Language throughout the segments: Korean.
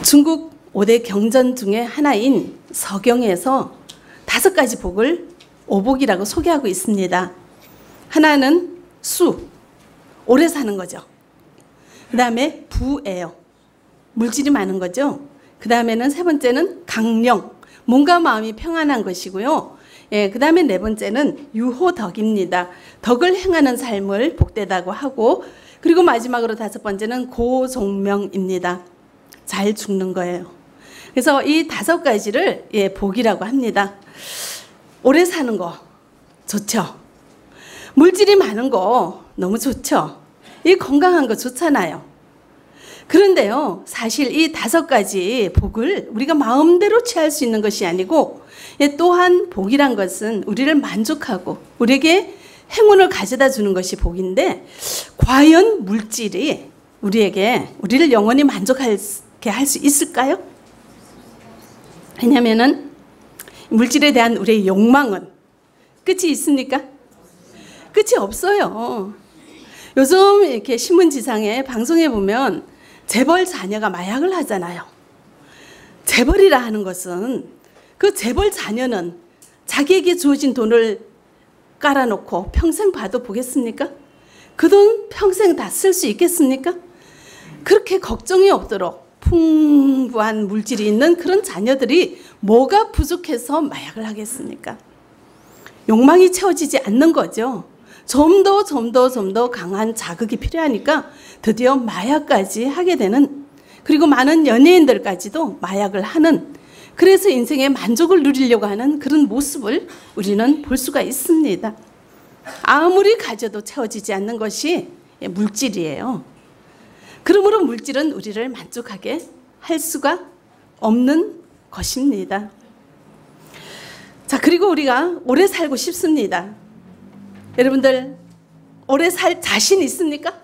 중국 5대 경전 중에 하나인 서경에서 5가지 복을 오복이라고 소개하고 있습니다. 하나는 수, 오래 사는 거죠. 그 다음에 부예요. 물질이 많은 거죠. 그 다음에는 3번째는 강령, 몸과 마음이 평안한 것이고요. 그 다음에 4번째는 유호덕입니다. 덕을 행하는 삶을 복되다고 하고, 그리고 마지막으로 5번째는 고종명입니다. 잘 죽는 거예요. 그래서 이 5가지를 복이라고 합니다. 오래 사는 거 좋죠. 물질이 많은 거 너무 좋죠. 이 건강한 거 좋잖아요. 그런데요, 사실 이 5가지 복을 우리가 마음대로 취할 수 있는 것이 아니고, 또한 복이란 것은 우리를 만족하고 우리에게 행운을 가져다 주는 것이 복인데, 과연 물질이 우리를 영원히 만족하게 할 수 있을까요? 왜냐면은 물질에 대한 우리의 욕망은 끝이 있습니까? 끝이 없어요. 요즘 이렇게 신문지상에 방송에 보면 재벌 자녀가 마약을 하잖아요. 재벌이라 하는 것은, 그 재벌 자녀는 자기에게 주어진 돈을 깔아놓고 평생 봐도 보겠습니까? 그 돈 평생 다 쓸 수 있겠습니까? 그렇게 걱정이 없도록 풍부한 물질이 있는 그런 자녀들이 뭐가 부족해서 마약을 하겠습니까? 욕망이 채워지지 않는 거죠. 좀 더 강한 자극이 필요하니까 드디어 마약까지 하게 되는, 그리고 많은 연예인들까지도 마약을 하는, 그래서 인생의 만족을 누리려고 하는 그런 모습을 우리는 볼 수가 있습니다. 아무리 가져도 채워지지 않는 것이 물질이에요. 그러므로 물질은 우리를 만족하게 할 수가 없는 것입니다. 자, 그리고 우리가 오래 살고 싶습니다. 여러분들 오래 살 자신 있습니까?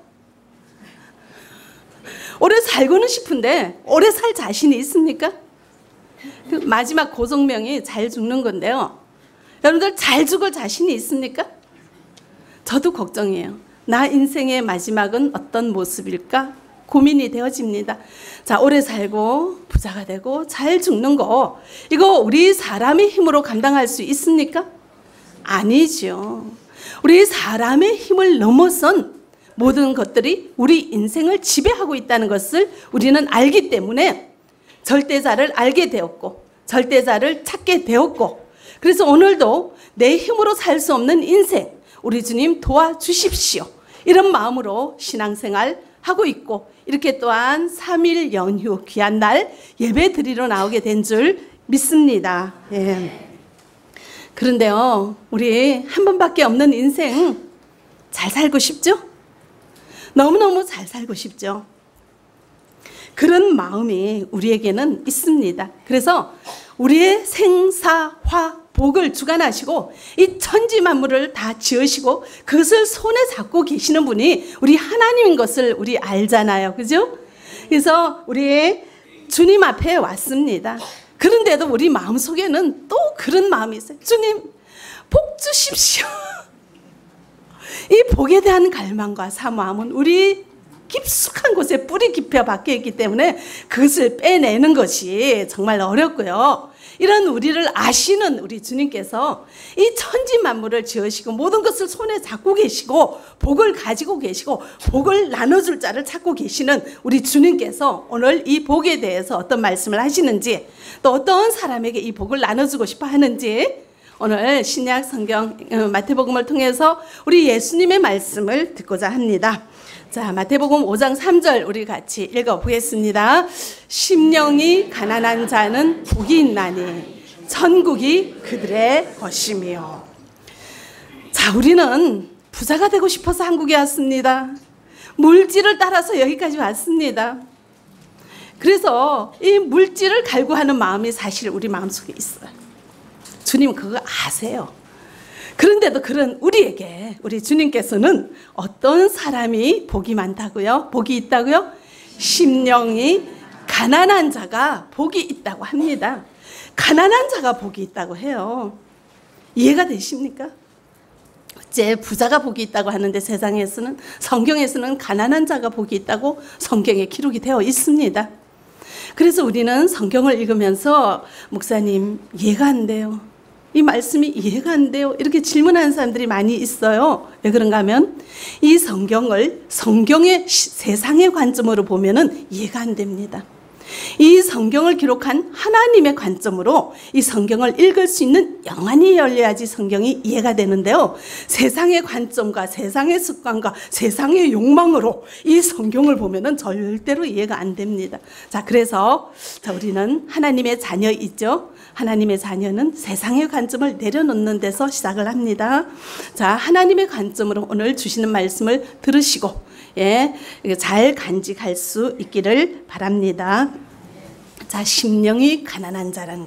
오래 살고는 싶은데 오래 살 자신이 있습니까? 그 마지막 고종명이 잘 죽는 건데요. 여러분들 잘 죽을 자신이 있습니까? 저도 걱정이에요. 나 인생의 마지막은 어떤 모습일까? 고민이 되어집니다. 자, 오래 살고 부자가 되고 잘 죽는 거, 이거 우리 사람의 힘으로 감당할 수 있습니까? 아니죠. 우리 사람의 힘을 넘어선 모든 것들이 우리 인생을 지배하고 있다는 것을 우리는 알기 때문에 절대자를 알게 되었고, 절대자를 찾게 되었고, 그래서 오늘도 내 힘으로 살 수 없는 인생, 우리 주님 도와주십시오, 이런 마음으로 신앙생활 하고 있고, 이렇게 또한 3일 연휴 귀한 날 예배 드리러 나오게 된 줄 믿습니다. 그런데요, 우리 한 번밖에 없는 인생 잘 살고 싶죠? 너무너무 잘 살고 싶죠? 그런 마음이 우리에게는 있습니다. 그래서 우리의 생사화 복을 주관하시고 이 천지 만물을 다 지으시고 그것을 손에 잡고 계시는 분이 우리 하나님인 것을 우리 알잖아요. 그죠? 그래서 우리 주님 앞에 왔습니다. 그런데도 우리 마음속에는 또 그런 마음이 있어요. 주님, 복 주십시오. 이 복에 대한 갈망과 사모함은 우리 깊숙한 곳에 뿌리 깊여 박혀 있기 때문에 그것을 빼내는 것이 정말 어렵고요. 이런 우리를 아시는 우리 주님께서 이 천지 만물을 지으시고 모든 것을 손에 잡고 계시고 복을 가지고 계시고 복을 나눠줄 자를 찾고 계시는 우리 주님께서 오늘 이 복에 대해서 어떤 말씀을 하시는지, 또 어떤 사람에게 이 복을 나눠주고 싶어 하는지, 오늘 신약 성경 마태복음을 통해서 우리 예수님의 말씀을 듣고자 합니다. 자, 마태복음 5장 3절 우리 같이 읽어보겠습니다. 심령이 가난한 자는 복이 있나니 천국이 그들의 것이며. 자, 우리는 부자가 되고 싶어서 한국에 왔습니다. 물질을 따라서 여기까지 왔습니다. 그래서 이 물질을 갈구하는 마음이 사실 우리 마음속에 있어요. 주님 그거 아세요. 그런데도 그런 우리에게 우리 주님께서는 어떤 사람이 복이 많다고요? 복이 있다고요? 심령이 가난한 자가 복이 있다고 합니다. 가난한 자가 복이 있다고 해요. 이해가 되십니까? 어째 부자가 복이 있다고 하는데 세상에서는, 성경에서는 가난한 자가 복이 있다고 성경에 기록이 되어 있습니다. 그래서 우리는 성경을 읽으면서 목사님 이해가 안 돼요. 이 말씀이 이해가 안 돼요. 이렇게 질문하는 사람들이 많이 있어요. 왜 그런가 하면 이 성경을 성경의 세상의 관점으로 보면은 이해가 안 됩니다. 이 성경을 기록한 하나님의 관점으로 이 성경을 읽을 수 있는 영안이 열려야지 성경이 이해가 되는데요. 세상의 관점과 세상의 습관과 세상의 욕망으로 이 성경을 보면은 절대로 이해가 안 됩니다. 자, 그래서 우리는 하나님의 자녀이죠. 하나님의 자녀는 세상의 관점을 내려놓는 데서 시작을 합니다. 자, 하나님의 관점으로 오늘 주시는 말씀을 들으시고 잘 간직할 수 있기를 바랍니다. 자, 심령이 가난한 자라는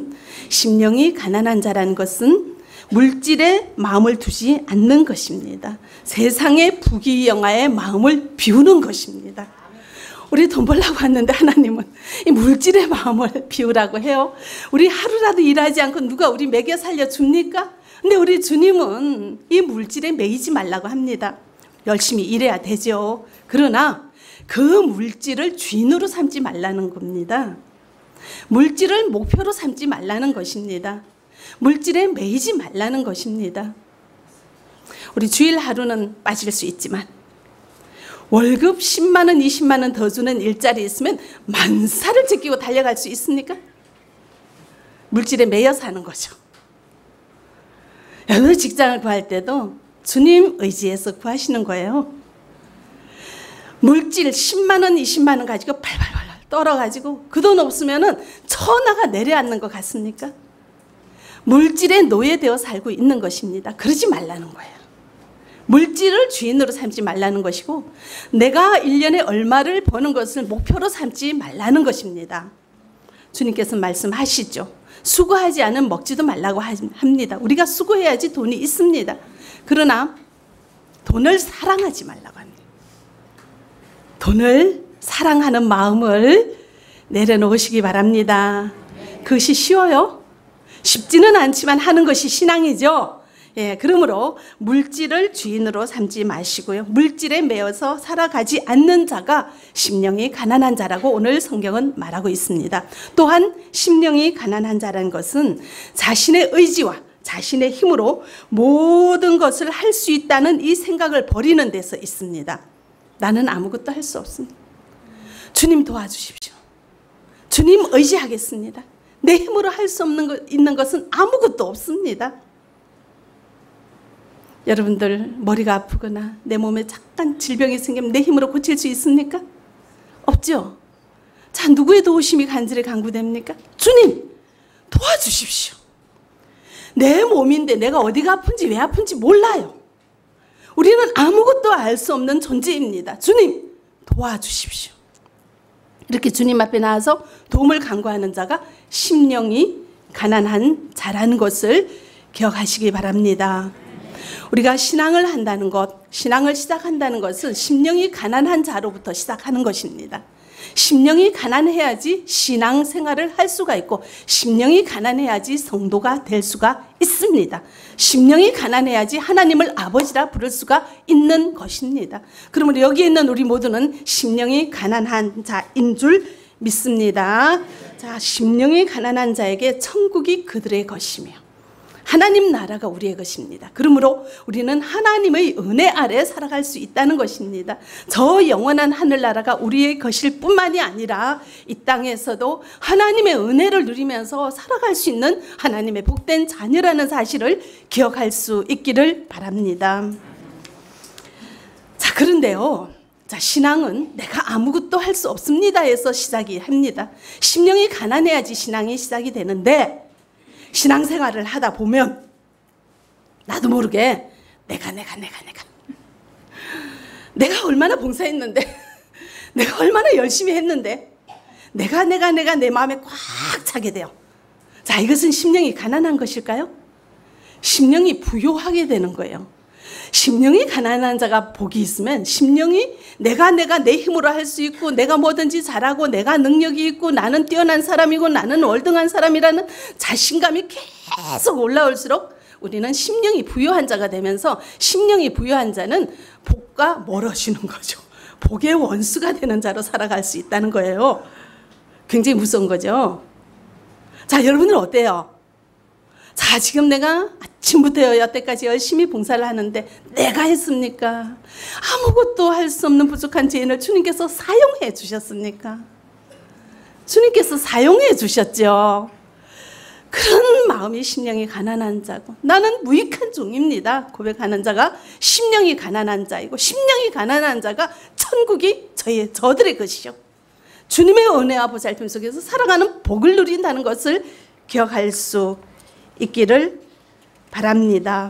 것은 물질에 마음을 두지 않는 것입니다. 세상의 부귀영화에 마음을 비우는 것입니다. 우리 돈 벌려고 왔는데 하나님은 이 물질의 마음을 비우라고 해요. 우리 하루라도 일하지 않고 누가 우리 먹여 살려 줍니까? 근데 우리 주님은 이 물질에 매이지 말라고 합니다. 열심히 일해야 되죠. 그러나 그 물질을 주인으로 삼지 말라는 겁니다. 물질을 목표로 삼지 말라는 것입니다. 물질에 매이지 말라는 것입니다. 우리 주일 하루는 빠질 수 있지만 월급 10만 원, 20만 원 더 주는 일자리 있으면 만사를 제끼고 달려갈 수 있습니까? 물질에 매여 사는 거죠. 여러 직장을 구할 때도 주님 의지해서 구하시는 거예요. 물질 10만 원, 20만 원 가지고 발발발 떨어가지고 그 돈 없으면은 천하가 내려앉는 것 같습니까? 물질에 노예되어 살고 있는 것입니다. 그러지 말라는 거예요. 물질을 주인으로 삼지 말라는 것이고 내가 1년에 얼마를 버는 것을 목표로 삼지 말라는 것입니다. 주님께서 말씀하시죠. 수고하지 않으면 먹지도 말라고 합니다. 우리가 수고해야지 돈이 있습니다. 그러나 돈을 사랑하지 말라고 합니다. 돈을 사랑하는 마음을 내려놓으시기 바랍니다. 그것이 쉬워요? 쉽지는 않지만 하는 것이 신앙이죠. 그러므로 물질을 주인으로 삼지 마시고요. 물질에 매여서 살아가지 않는 자가 심령이 가난한 자라고 오늘 성경은 말하고 있습니다. 또한 심령이 가난한 자라는 것은 자신의 의지와 자신의 힘으로 모든 것을 할 수 있다는 이 생각을 버리는 데서 있습니다. 나는 아무것도 할 수 없습니다. 주님 도와주십시오. 주님 의지하겠습니다. 내 힘으로 할 수 있는 것은 아무것도 없습니다. 여러분들 머리가 아프거나 내 몸에 잠깐 질병이 생기면 내 힘으로 고칠 수 있습니까? 없죠. 자, 누구의 도우심이 간절히 간구됩니까? 주님 도와주십시오. 내 몸인데 내가 어디가 아픈지 왜 아픈지 몰라요. 우리는 아무것도 알 수 없는 존재입니다. 주님 도와주십시오. 이렇게 주님 앞에 나와서 도움을 간구하는 자가 심령이 가난한 자라는 것을 기억하시기 바랍니다. 우리가 신앙을 한다는 것, 신앙을 시작한다는 것은 심령이 가난한 자로부터 시작하는 것입니다. 심령이 가난해야지 신앙생활을 할 수가 있고 심령이 가난해야지 성도가 될 수가 있습니다. 심령이 가난해야지 하나님을 아버지라 부를 수가 있는 것입니다. 그러므로 여기 있는 우리 모두는 심령이 가난한 자인 줄 믿습니다. 자, 심령이 가난한 자에게 천국이 그들의 것이며 하나님 나라가 우리의 것입니다. 그러므로 우리는 하나님의 은혜 아래 살아갈 수 있다는 것입니다. 저 영원한 하늘나라가 우리의 것일 뿐만이 아니라 이 땅에서도 하나님의 은혜를 누리면서 살아갈 수 있는 하나님의 복된 자녀라는 사실을 기억할 수 있기를 바랍니다. 자, 그런데요. 자, 신앙은 내가 아무것도 할 수 없습니다에서 시작이 합니다. 심령이 가난해야지 신앙이 시작이 되는데 신앙생활을 하다 보면 나도 모르게 내가 얼마나 봉사했는데 내가 얼마나 열심히 했는데 내가 내 마음에 꽉 차게 돼요. 자, 이것은 심령이 가난한 것일까요? 심령이 부요하게 되는 거예요. 심령이 가난한 자가 복이 있으면 심령이 내가 내 힘으로 할 수 있고 내가 뭐든지 잘하고 내가 능력이 있고 나는 뛰어난 사람이고 나는 월등한 사람이라는 자신감이 계속 올라올수록 우리는 심령이 부요한 자가 되면서 심령이 부요한 자는 복과 멀어지는 거죠. 복의 원수가 되는 자로 살아갈 수 있다는 거예요. 굉장히 무서운 거죠. 자, 여러분들 어때요? 자, 지금 내가 아침부터 여태까지 열심히 봉사를 하는데 내가 했습니까? 아무것도 할 수 없는 부족한 죄인을 주님께서 사용해 주셨습니까? 주님께서 사용해 주셨죠. 그런 마음이 심령이 가난한 자고, 나는 무익한 종입니다 고백하는 자가 심령이 가난한 자이고, 심령이 가난한 자가 천국이 저들의 것이죠. 주님의 은혜와 보살핌 속에서 살아가는 복을 누린다는 것을 기억할 수 있기를 바랍니다.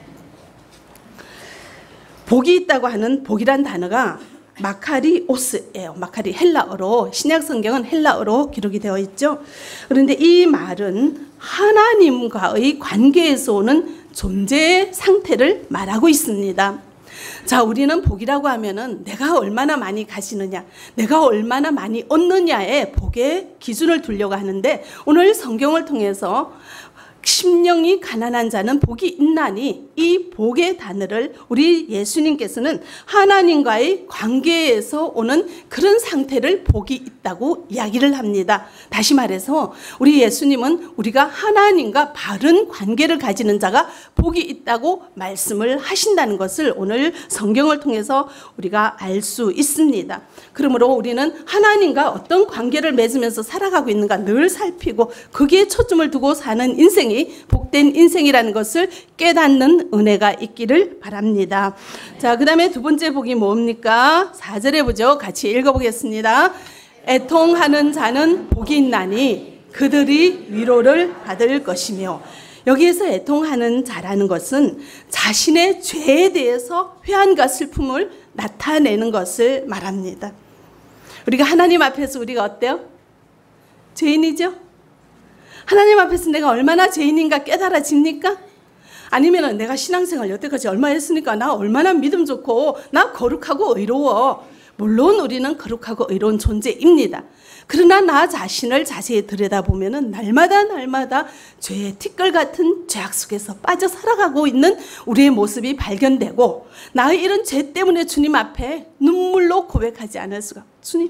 복이 있다고 하는 복이란 단어가 마카리오스예요. 마카리, 헬라어로, 신약 성경은 헬라어로 기록이 되어 있죠. 그런데 이 말은 하나님과의 관계에서 오는 존재의 상태를 말하고 있습니다. 자, 우리는 복이라고 하면은 내가 얼마나 많이 가지느냐, 내가 얼마나 많이 얻느냐에 복의 기준을 두려고 하는데, 오늘 성경을 통해서 심령이 가난한 자는 복이 있나니, 이 복의 단어를 우리 예수님께서는 하나님과의 관계에서 오는 그런 상태를 복이 있다고 이야기를 합니다. 다시 말해서 우리 예수님은 우리가 하나님과 바른 관계를 가지는 자가 복이 있다고 말씀을 하신다는 것을 오늘 성경을 통해서 우리가 알 수 있습니다. 그러므로 우리는 하나님과 어떤 관계를 맺으면서 살아가고 있는가 늘 살피고 거기에 초점을 두고 사는 인생이 복된 인생이라는 것을 깨닫는 은혜가 있기를 바랍니다. 자, 그 다음에 두 번째 복이 뭡니까? 4절에 보죠. 같이 읽어보겠습니다. 애통하는 자는 복이 있나니 그들이 위로를 받을 것이며. 여기에서 애통하는 자라는 것은 자신의 죄에 대해서 회한과 슬픔을 나타내는 것을 말합니다. 우리가 하나님 앞에서 우리가 어때요? 죄인이죠? 하나님 앞에서 내가 얼마나 죄인인가 깨달아집니까? 아니면 내가 신앙생활 여태까지 얼마 했으니까 나 얼마나 믿음 좋고 나 거룩하고 의로워. 물론 우리는 거룩하고 의로운 존재입니다. 그러나 나 자신을 자세히 들여다보면 날마다 죄의 티끌 같은 죄악 속에서 빠져 살아가고 있는 우리의 모습이 발견되고, 나의 이런 죄 때문에 주님 앞에 눈물로 고백하지 않을 수가. 주님,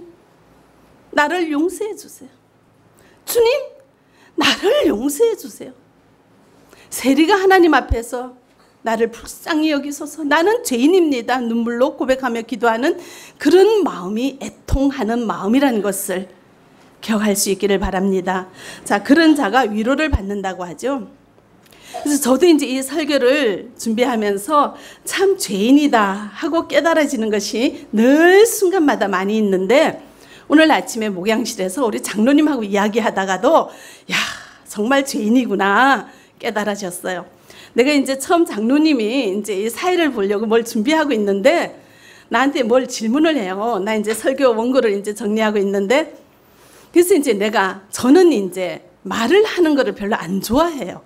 나를 용서해 주세요. 주님, 나를 용서해 주세요. 세리가 하나님 앞에서 나를 불쌍히 여기소서, 나는 죄인입니다, 눈물로 고백하며 기도하는 그런 마음이 애통하는 마음이라는 것을 기억할 수 있기를 바랍니다. 자, 그런 자가 위로를 받는다고 하죠. 그래서 저도 이제 이 설교를 준비하면서 참 죄인이다 하고 깨달아지는 것이 늘 순간마다 많이 있는데, 오늘 아침에 목양실에서 우리 장로님하고 이야기하다가도 야, 정말 죄인이구나 깨달아졌어요. 내가 이제 처음 장로님이 이제 이 사회를 보려고 뭘 준비하고 있는데 나한테 뭘 질문을 해요. 나 이제 설교 원고를 이제 정리하고 있는데, 그래서 이제 저는 이제 말을 하는 거를 별로 안 좋아해요.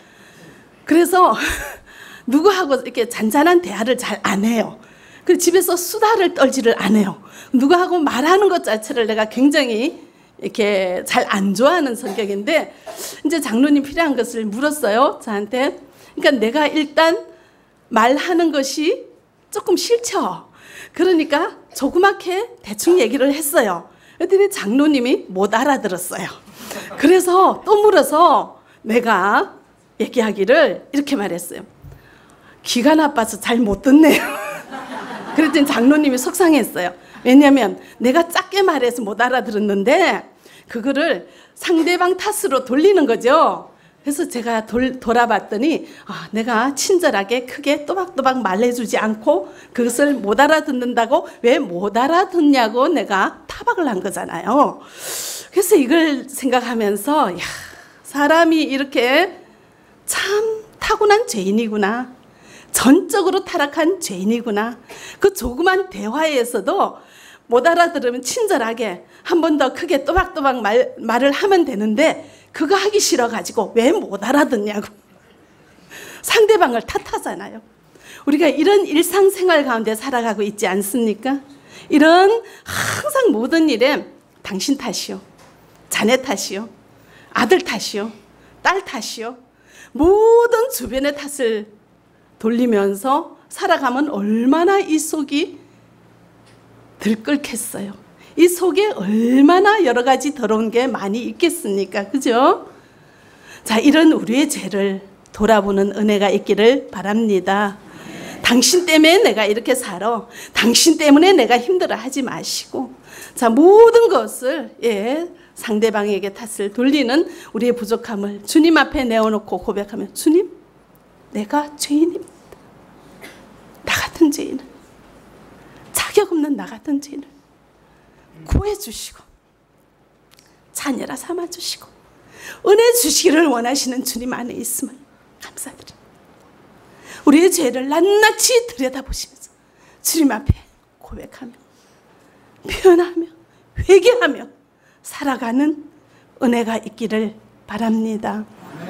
그래서 누구하고 이렇게 잔잔한 대화를 잘 안 해요. 그리고 집에서 수다를 떨지를 안 해요. 누구하고 말하는 것 자체를 내가 굉장히 이렇게 잘 안 좋아하는 성격인데, 이제 장로님 필요한 것을 물었어요, 저한테. 그러니까 내가 일단 말하는 것이 조금 싫죠. 그러니까 조그맣게 대충 얘기를 했어요. 그랬더니 장로님이 못 알아들었어요. 그래서 또 물어서 내가 얘기하기를 이렇게 말했어요. 귀가 나빠서 잘 못 듣네요. 그랬더니 장로님이 속상했어요. 왜냐하면 내가 작게 말해서 못 알아들었는데 그거를 상대방 탓으로 돌리는 거죠. 그래서 제가 돌아봤더니 내가 친절하게 크게 또박또박 말해주지 않고 그것을 못 알아듣는다고, 왜 못 알아듣냐고 내가 타박을 한 거잖아요. 그래서 이걸 생각하면서 야, 사람이 이렇게 참 타고난 죄인이구나, 전적으로 타락한 죄인이구나. 그 조그만 대화에서도 못 알아들으면 친절하게 한 번 더 크게 또박또박 말을 하면 되는데 그거 하기 싫어가지고 왜 못 알아듣냐고 상대방을 탓하잖아요. 우리가 이런 일상생활 가운데 살아가고 있지 않습니까? 이런 항상 모든 일에 당신 탓이요, 자네 탓이요, 아들 탓이요, 딸 탓이요, 모든 주변의 탓을 돌리면서 살아가면 얼마나 이 속이 들끓겠어요. 이 속에 얼마나 여러 가지 더러운 게 많이 있겠습니까? 그죠? 자, 이런 우리의 죄를 돌아보는 은혜가 있기를 바랍니다. 당신 때문에 내가 이렇게 살아. 당신 때문에 내가 힘들어 하지 마시고, 자, 모든 것을 상대방에게 탓을 돌리는 우리의 부족함을 주님 앞에 내어놓고 고백하면, 주님, 내가 죄인입니다. 나 같은 죄인을, 자격 없는 나 같은 죄인을 구해주시고 자녀라 삼아주시고 은혜 주시기를 원하시는 주님 안에 있음을 감사드립니다. 우리의 죄를 낱낱이 들여다보시면서 주님 앞에 고백하며 표현하며 회개하며 살아가는 은혜가 있기를 바랍니다.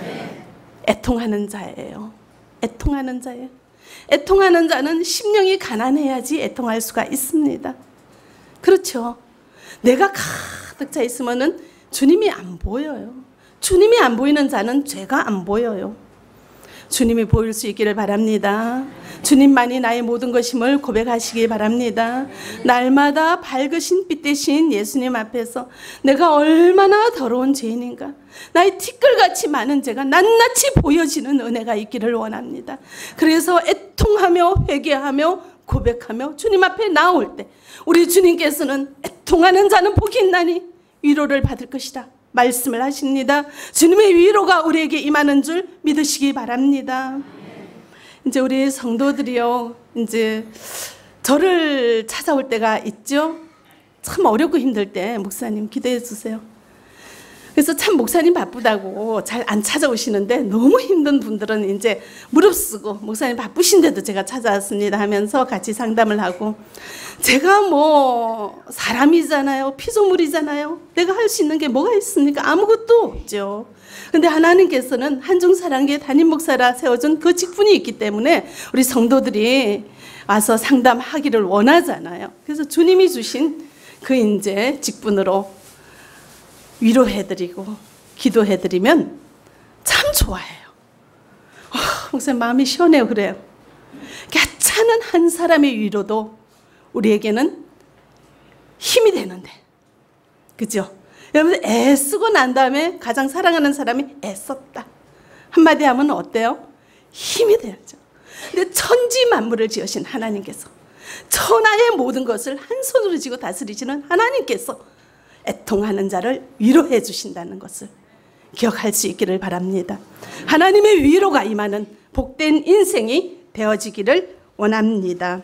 애통하는 자예요. 애통하는 자예요. 애통하는 자는 심령이 가난해야지 애통할 수가 있습니다. 그렇죠. 내가 가득 차 있으면은 주님이 안 보여요. 주님이 안 보이는 자는 죄가 안 보여요. 주님이 보일 수 있기를 바랍니다. 주님만이 나의 모든 것임을 고백하시기 바랍니다. 날마다 밝으신 빛 대신 예수님 앞에서 내가 얼마나 더러운 죄인인가, 나의 티끌같이 많은 죄가 낱낱이 보여지는 은혜가 있기를 원합니다. 그래서 애통하며 회개하며 고백하며 주님 앞에 나올 때 우리 주님께서는 애통하는 자는 복이 있나니 위로를 받을 것이다 말씀을 하십니다. 주님의 위로가 우리에게 임하는 줄 믿으시기 바랍니다. 이제 우리 성도들이요, 이제 저를 찾아올 때가 있죠. 참 어렵고 힘들 때 목사님 기도해 주세요. 그래서 참 목사님 바쁘다고 잘 안 찾아오시는데 너무 힘든 분들은 이제 무릅쓰고 목사님 바쁘신데도 제가 찾아왔습니다 하면서 같이 상담을 하고, 제가 뭐 사람이잖아요. 피조물이잖아요. 내가 할 수 있는 게 뭐가 있습니까? 아무것도 없죠. 근데 하나님께서는 한중사랑교회 담임 목사라 세워준 그 직분이 있기 때문에 우리 성도들이 와서 상담하기를 원하잖아요. 그래서 주님이 주신 그 이제 직분으로 위로해드리고 기도해드리면 참 좋아해요. 목사님 마음이 시원해요. 그래요. 괜찮은 한 사람의 위로도 우리에게는 힘이 되는데, 그죠? 여러분 애쓰고 난 다음에 가장 사랑하는 사람이 애썼다 한마디 하면 어때요? 힘이 되죠. 근데 천지 만물을 지으신 하나님께서, 천하의 모든 것을 한 손으로 쥐고 다스리시는 하나님께서 애통하는 자를 위로해 주신다는 것을 기억할 수 있기를 바랍니다. 하나님의 위로가 임하는 복된 인생이 되어지기를 원합니다.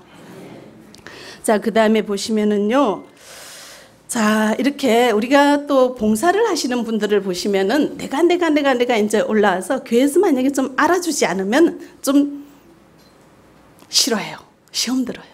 자, 그 다음에 보시면은요, 자, 이렇게 우리가 또 봉사를 하시는 분들을 보시면은 내가 이제 올라와서 교회에서 만약에 좀 알아주지 않으면 좀 싫어해요. 시험 들어요.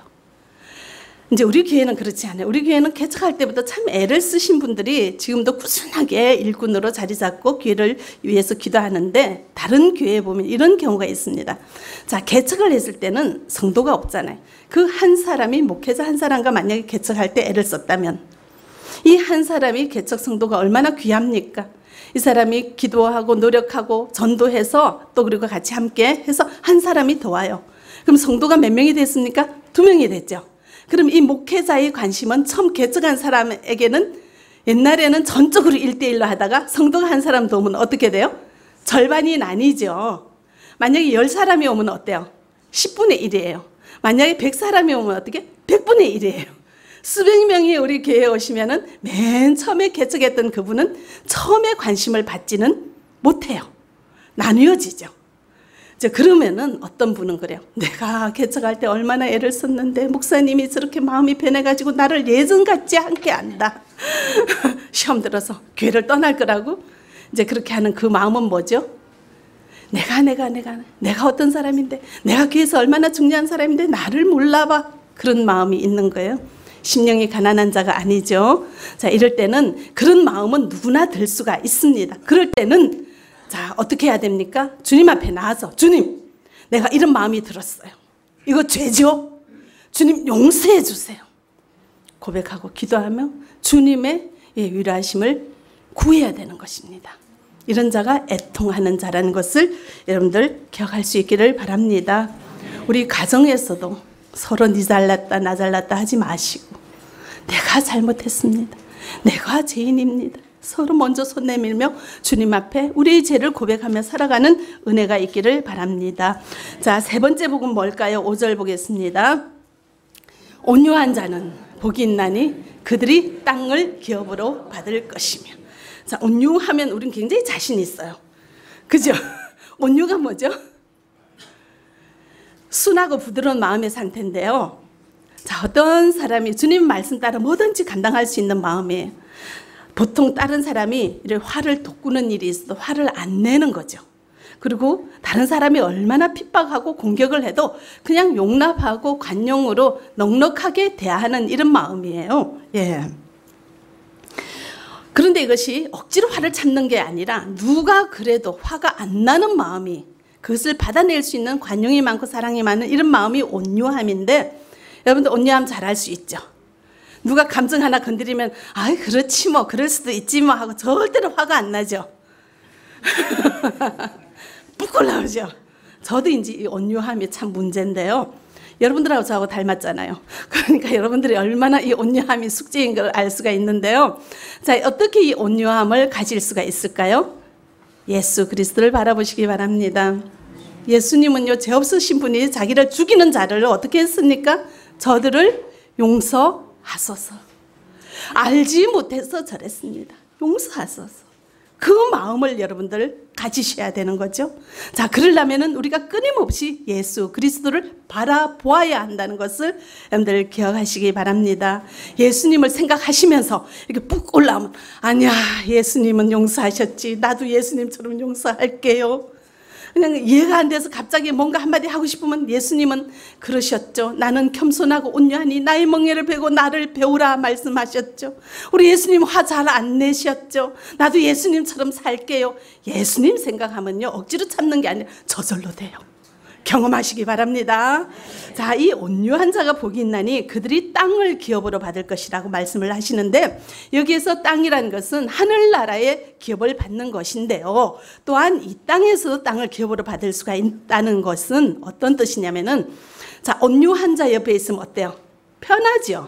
이제 우리 교회는 그렇지 않아요. 우리 교회는 개척할 때부터 참 애를 쓰신 분들이 지금도 꾸준하게 일꾼으로 자리 잡고 교회를 위해서 기도하는데, 다른 교회에 보면 이런 경우가 있습니다. 자, 개척을 했을 때는 성도가 없잖아요. 그 한 사람이, 목회자 한 사람과 만약에 개척할 때 애를 썼다면 이 한 사람이 개척 성도가 얼마나 귀합니까? 이 사람이 기도하고 노력하고 전도해서 또 그리고 같이 함께 해서 한 사람이 더 와요. 그럼 성도가 몇 명이 됐습니까? 2명이 됐죠. 그럼 이 목회자의 관심은 처음 개척한 사람에게는, 옛날에는 전적으로 1대1로 하다가 성도가 한 사람 더 오면 어떻게 돼요? 절반이 나뉘죠. 만약에 10사람이 오면 어때요? 10분의 1이에요. 만약에 100사람이 오면 어떻게? 100분의 1이에요. 수백 명이 우리 교회에 오시면은 맨 처음에 개척했던 그분은 처음에 관심을 받지는 못해요. 나뉘어지죠. 그러면은 어떤 분은 그래요. 내가 개척할 때 얼마나 애를 썼는데 목사님이 저렇게 마음이 변해가지고 나를 예전 같지 않게 한다. 시험 들어서 교회를 떠날 거라고 이제 그렇게 하는 그 마음은 뭐죠? 내가 어떤 사람인데, 내가 교회에서 얼마나 중요한 사람인데 나를 몰라봐. 그런 마음이 있는 거예요. 심령이 가난한 자가 아니죠. 자, 이럴 때는 그런 마음은 누구나 들 수가 있습니다. 그럴 때는 자, 어떻게 해야 됩니까? 주님 앞에 나와서, 주님, 내가 이런 마음이 들었어요. 이거 죄죠? 주님 용서해 주세요. 고백하고 기도하며 주님의 위로하심을 구해야 되는 것입니다. 이런 자가 애통하는 자라는 것을 여러분들 기억할 수 있기를 바랍니다. 우리 가정에서도 서로 니 잘났다 나 잘났다 하지 마시고, 내가 잘못했습니다. 내가 죄인입니다. 서로 먼저 손 내밀며 주님 앞에 우리의 죄를 고백하며 살아가는 은혜가 있기를 바랍니다. 자, 세 번째 복은 뭘까요? 5절 보겠습니다. 온유한 자는 복이 있나니 그들이 땅을 기업으로 받을 것이며. 자, 온유하면 우리는 굉장히 자신 있어요. 그죠? 온유가 뭐죠? 순하고 부드러운 마음의 상태인데요. 자, 어떤 사람이 주님 말씀 따라 뭐든지 감당할 수 있는 마음이에요. 보통 다른 사람이 이렇게 화를 돋구는 일이 있어도 화를 안 내는 거죠. 그리고 다른 사람이 얼마나 핍박하고 공격을 해도 그냥 용납하고 관용으로 넉넉하게 대하는 이런 마음이에요. 예. 그런데 이것이 억지로 화를 참는 게 아니라 누가 그래도 화가 안 나는 마음이, 그것을 받아낼 수 있는 관용이 많고 사랑이 많은 이런 마음이 온유함인데, 여러분들 온유함 잘할 수 있죠. 누가 감정 하나 건드리면 아이 그렇지 뭐 그럴 수도 있지 뭐 하고 절대로 화가 안 나죠. 뿔 나오죠. 저도 이제 이 온유함이 참 문제인데요. 여러분들하고 저하고 닮았잖아요. 그러니까 여러분들이 얼마나 이 온유함이 숙제인 걸 알 수가 있는데요. 자, 어떻게 이 온유함을 가질 수가 있을까요? 예수 그리스도를 바라보시기 바랍니다. 예수님은요, 죄 없으신 분이 자기를 죽이는 자를 어떻게 했습니까? 저들을 용서하소서. 알지 못해서 저랬습니다. 용서하소서. 그 마음을 여러분들 가지셔야 되는 거죠. 자, 그러려면 우리가 끊임없이 예수 그리스도를 바라보아야 한다는 것을 여러분들 기억하시기 바랍니다. 예수님을 생각하시면서 이렇게 푹 올라오면 아니야, 예수님은 용서하셨지. 나도 예수님처럼 용서할게요. 그냥 이해가 안 돼서 갑자기 뭔가 한마디 하고 싶으면 예수님은 그러셨죠. 나는 겸손하고 온유하니 나의 멍에를 베고 나를 배우라 말씀하셨죠. 우리 예수님 화 잘 안 내셨죠. 나도 예수님처럼 살게요. 예수님 생각하면요, 억지로 참는 게 아니라 저절로 돼요. 경험하시기 바랍니다. 자, 이 온유한 자가 복이 있나니 그들이 땅을 기업으로 받을 것이라고 말씀을 하시는데, 여기에서 땅이라는 것은 하늘나라의 기업을 받는 것인데요. 또한 이 땅에서도 땅을 기업으로 받을 수가 있다는 것은 어떤 뜻이냐면은, 자, 온유한 자 옆에 있으면 어때요? 편하죠.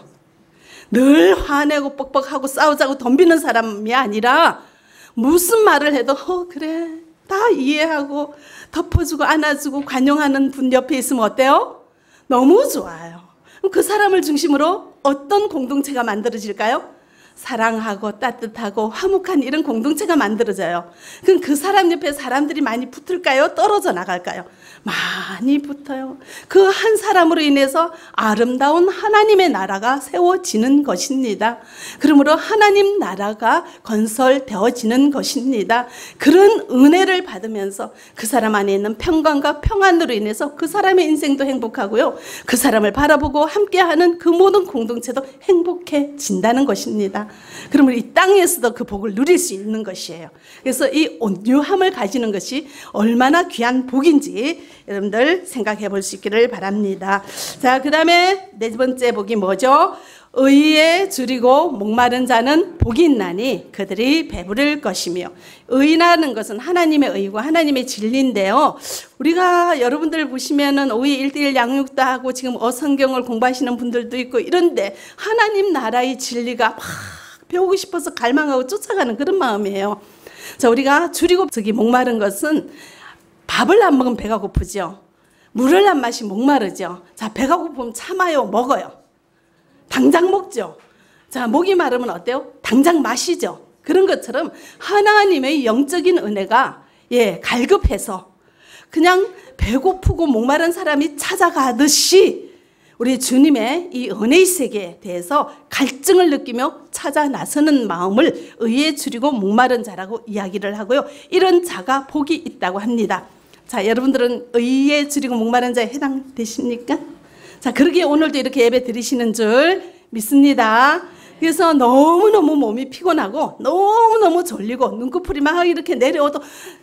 늘 화내고 뻑뻑하고 싸우자고 덤비는 사람이 아니라 무슨 말을 해도 그래 다 이해하고 덮어주고 안아주고 관용하는 분 옆에 있으면 어때요? 너무 좋아요. 그 사람을 중심으로 어떤 공동체가 만들어질까요? 사랑하고 따뜻하고 화목한 이런 공동체가 만들어져요. 그럼 그 사람 옆에 사람들이 많이 붙을까요? 떨어져 나갈까요? 많이 붙어요. 그 한 사람으로 인해서 아름다운 하나님의 나라가 세워지는 것입니다. 그러므로 하나님 나라가 건설되어지는 것입니다. 그런 은혜를 받으면서 그 사람 안에 있는 평강과 평안으로 인해서 그 사람의 인생도 행복하고요, 그 사람을 바라보고 함께하는 그 모든 공동체도 행복해진다는 것입니다. 그러면 이 땅에서도 그 복을 누릴 수 있는 것이에요. 그래서 이 온유함을 가지는 것이 얼마나 귀한 복인지 여러분들 생각해 볼 수 있기를 바랍니다. 자, 그 다음에 네 번째 복이 뭐죠? 의에 줄이고 목마른 자는 복이 있나니 그들이 배부를 것이며. 의라는 것은 하나님의 의고 하나님의 진리인데요. 우리가 여러분들 보시면은 오히 1:1 양육도 하고 지금 어성경을 공부하시는 분들도 있고 이런데 하나님 나라의 진리가 막 배우고 싶어서 갈망하고 쫓아가는 그런 마음이에요. 자, 우리가 줄이고 목마른 것은 밥을 안 먹으면 배가 고프죠. 물을 안 마시면 목마르죠. 자, 배가 고프면 참아요, 먹어요. 당장 먹죠. 자, 목이 마르면 어때요? 당장 마시죠. 그런 것처럼 하나님의 영적인 은혜가 갈급해서 그냥 배고프고 목마른 사람이 찾아가듯이 우리 주님의 이 은혜의 세계에 대해서 갈증을 느끼며 찾아 나서는 마음을 의에 줄이고 목마른 자라고 이야기를 하고요. 이런 자가 복이 있다고 합니다. 자, 여러분들은 의에 줄이고 목마른 자에 해당되십니까? 자, 그러기에 오늘도 이렇게 예배 드리시는 줄 믿습니다. 그래서 너무너무 몸이 피곤하고 너무너무 졸리고 눈꺼풀이 막 이렇게 내려오도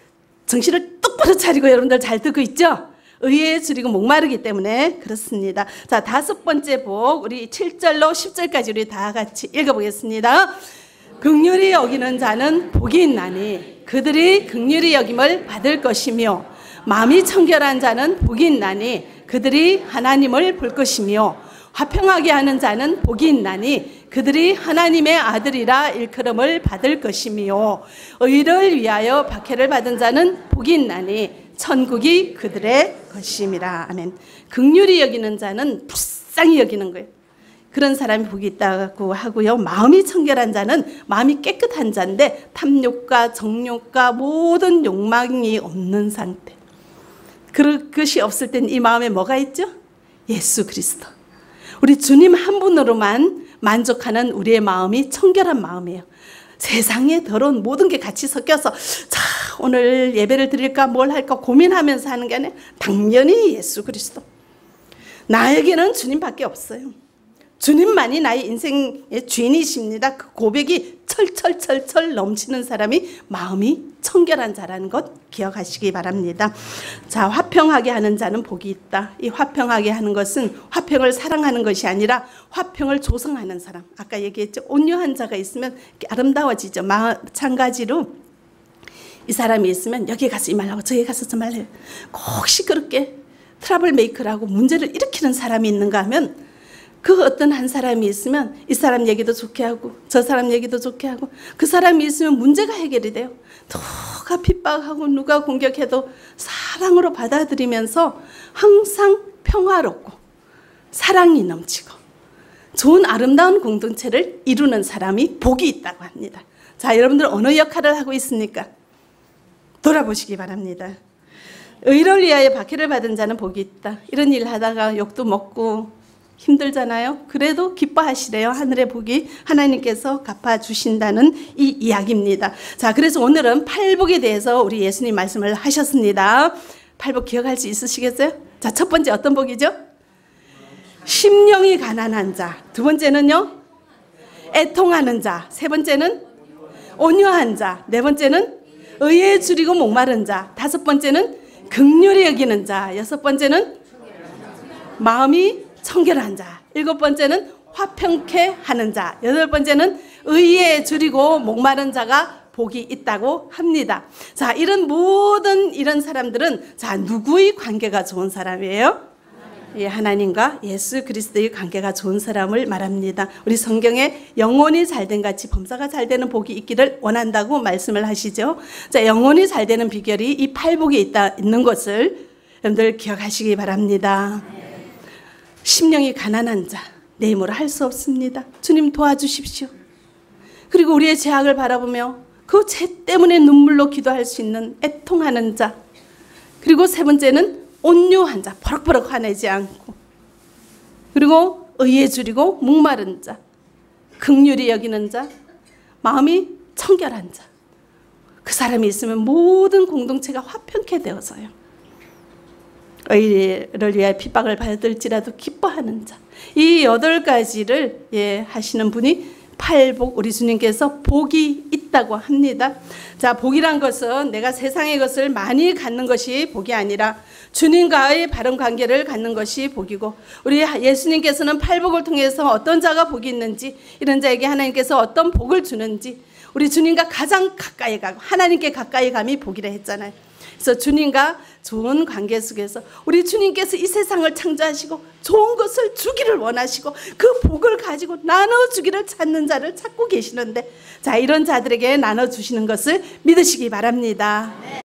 정신을 똑바로 차리고 여러분들 잘 듣고 있죠? 의에 줄이고 목마르기 때문에 그렇습니다. 자, 다섯 번째 복, 우리 7절로 10절까지 우리 다 같이 읽어보겠습니다. 긍휼히 여기는 자는 복이 있나니 그들이 긍휼히 여김을 받을 것이며, 마음이 청결한 자는 복이 있나니 그들이 하나님을 볼 것이며, 화평하게 하는 자는 복이 있나니 그들이 하나님의 아들이라 일컬음을 받을 것이며 의를 위하여 박해를 받은 자는 복이 있나니 천국이 그들의 것임이라. 아멘. 긍휼히 여기는 자는 불쌍히 여기는 거예요. 그런 사람이 복이 있다고 하고요. 마음이 청결한 자는 마음이 깨끗한 자인데 탐욕과 정욕과 모든 욕망이 없는 상태. 그것이 없을 땐 이 마음에 뭐가 있죠? 예수 그리스도. 우리 주님 한 분으로만 만족하는 우리의 마음이 청결한 마음이에요. 세상에 더러운 모든 게 같이 섞여서 자 오늘 예배를 드릴까 뭘 할까 고민하면서 하는 게 아니라 당연히 예수 그리스도. 나에게는 주님밖에 없어요. 주님만이 나의 인생의 주인이십니다. 그 고백이 철철철철 넘치는 사람이 마음이 청결한 자라는 것 기억하시기 바랍니다. 자, 화평하게 하는 자는 복이 있다. 이 화평하게 하는 것은 화평을 사랑하는 것이 아니라 화평을 조성하는 사람. 아까 얘기했죠. 온유한 자가 있으면 아름다워지죠. 마찬가지로 이 사람이 있으면 여기 가서 이 말하고 저기 가서 저 말해요. 꼭 시끄럽게 트러블 메이커라고 문제를 일으키는 사람이 있는가 하면 그 어떤 한 사람이 있으면 이 사람 얘기도 좋게 하고 저 사람 얘기도 좋게 하고 그 사람이 있으면 문제가 해결이 돼요. 누가 핍박하고 누가 공격해도 사랑으로 받아들이면서 항상 평화롭고 사랑이 넘치고 좋은 아름다운 공동체를 이루는 사람이 복이 있다고 합니다. 자, 여러분들 어느 역할을 하고 있습니까? 돌아보시기 바랍니다. 의를 위하여 박해를 받은 자는 복이 있다. 이런 일 하다가 욕도 먹고 힘들잖아요. 그래도 기뻐하시래요. 하늘의 복이 하나님께서 갚아주신다는 이 이야기입니다. 자, 그래서 오늘은 팔복에 대해서 우리 예수님 말씀을 하셨습니다. 팔복 기억할 수 있으시겠어요? 자, 첫 번째 어떤 복이죠? 심령이 가난한 자. 두 번째는요? 애통하는 자. 세 번째는 온유한 자. 네 번째는 의에 줄이고 목마른 자. 다섯 번째는 긍휼히 여기는 자. 여섯 번째는 마음이 청결한 자. 일곱 번째는 화평케 하는 자. 여덟 번째는 의에 줄이고 목마른 자가 복이 있다고 합니다. 자, 이런 모든 이런 사람들은 자, 누구의 관계가 좋은 사람이에요? 예, 하나님과 예수 그리스도의 관계가 좋은 사람을 말합니다. 우리 성경에 영혼이 잘된 같이 범사가 잘되는 복이 있기를 원한다고 말씀을 하시죠. 자, 영혼이 잘되는 비결이 이 팔복에 있는 것을 여러분들 기억하시기 바랍니다. 심령이 가난한 자, 내 힘으로 할 수 없습니다. 주님 도와주십시오. 그리고 우리의 죄악을 바라보며 그 죄 때문에 눈물로 기도할 수 있는 애통하는 자. 그리고 세 번째는 온유한 자, 버럭버럭 화내지 않고. 그리고 의에 줄이고 목마른 자, 긍휼히 여기는 자, 마음이 청결한 자. 그 사람이 있으면 모든 공동체가 화평케 되어서요. 의를 위하여 핍박을 받을지라도 기뻐하는 자. 이 8가지를 하시는 분이 팔복, 우리 주님께서 복이 있다고 합니다. 자, 복이란 것은 내가 세상의 것을 많이 갖는 것이 복이 아니라 주님과의 바른 관계를 갖는 것이 복이고, 우리 예수님께서는 팔복을 통해서 어떤 자가 복이 있는지, 이런 자에게 하나님께서 어떤 복을 주는지, 우리 주님과 가장 가까이 가고 하나님께 가까이 감이 복이라 했잖아요. 그래서 주님과 좋은 관계 속에서 우리 주님께서 이 세상을 창조하시고 좋은 것을 주기를 원하시고 그 복을 가지고 나눠주기를 찾는 자를 찾고 계시는데, 자, 이런 자들에게 나눠주시는 것을 믿으시기 바랍니다.